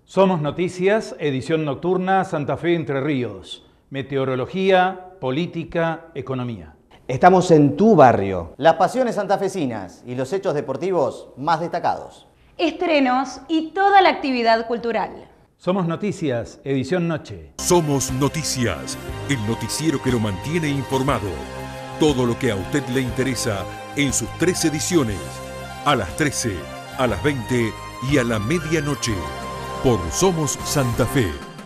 Somos Noticias, edición nocturna, Santa Fe, Entre Ríos. Meteorología, política, economía. Estamos en tu barrio. Las pasiones santafesinas y los hechos deportivos más destacados. Estrenos y toda la actividad cultural. Somos Noticias, edición noche. Somos Noticias, el noticiero que lo mantiene informado. Todo lo que a usted le interesa en sus 3 ediciones. A las 13, a las 20 y a la medianoche. Por Somos Santa Fe.